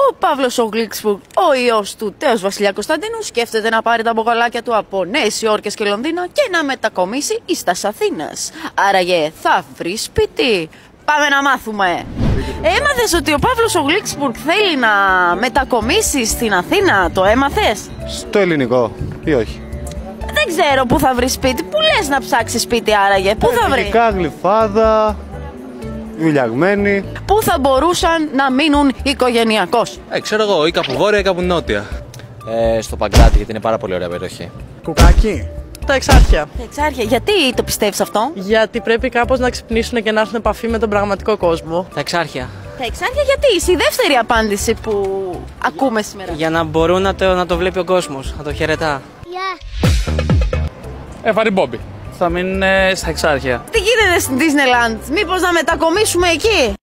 Ο Παύλος ο Γκλίξμπουργκ, ο ιός του τέος Βασιλιά Κωνσταντίνου, σκέφτεται να πάρει τα μπογαλάκια του από Νέες Υόρκες και Λονδίνο και να μετακομίσει εις τας Αθήνας. Άραγε θα βρει σπίτι. Πάμε να μάθουμε. Έμαθες ότι ο Παύλος ο Γκλίξμπουργκ θέλει να μετακομίσει στην Αθήνα? Το έμαθες? Στο ελληνικό ή όχι? Δεν ξέρω πού θα βρει σπίτι. Πού λες να ψάξει σπίτι άραγε? Πού θα βρει? Ελληνικά, Γλυφάδα, Βουλιαγμένη. Πού θα μπορούσαν να μείνουν οικογενειακώς? Ξέρω εγώ, ή κάπου βόρεια ή κάπου νότια. Στο Παγκράτη, γιατί είναι πάρα πολύ ωραία περιοχή. Κουκάκι. Τα Εξάρχεια. Τα Εξάρχεια. Γιατί το πιστεύεις αυτό? Γιατί πρέπει κάπως να ξυπνήσουν και να έρθουν επαφή με τον πραγματικό κόσμο. Τα Εξάρχεια. Τα Εξάρχεια γιατί? Είσαι η δεύτερη απάντηση που ακούμε σήμερα. Για να μπορούν να το βλέπει ο κόσμος, να το χαιρετά. Βαριμπόμπι. Θα μείνουν στα Εξάρχεια. Τι γίνεται στην Disneyland? Μήπως να μετακομίσουμε εκεί?